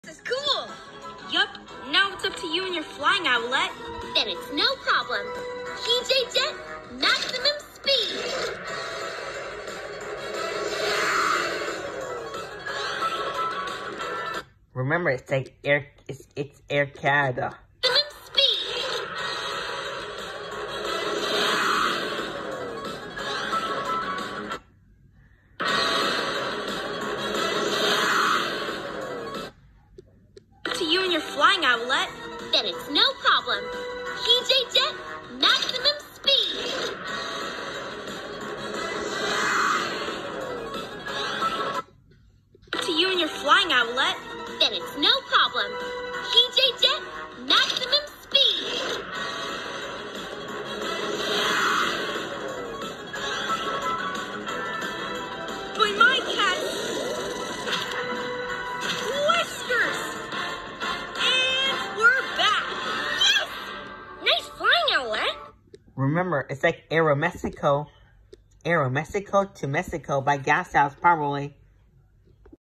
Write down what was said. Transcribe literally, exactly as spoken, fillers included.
This is cool. Yup, now it's up to you and your flying owlet. Then it's no problem. P J Jet, maximum speed. Remember, it's like Air, it's, it's Air Canada. Maximum speed. To you and your flying owlet. Then it's no problem. P J Jet, maximum speed. To you and your flying owlet. Then it's no problem. P J Jet, maximum speed. By my cat. Whiskers. And we're back. Yes! Nice flying, owlet. Remember, it's like Aeromexico. Aeromexico to Mexico by Gas House, probably.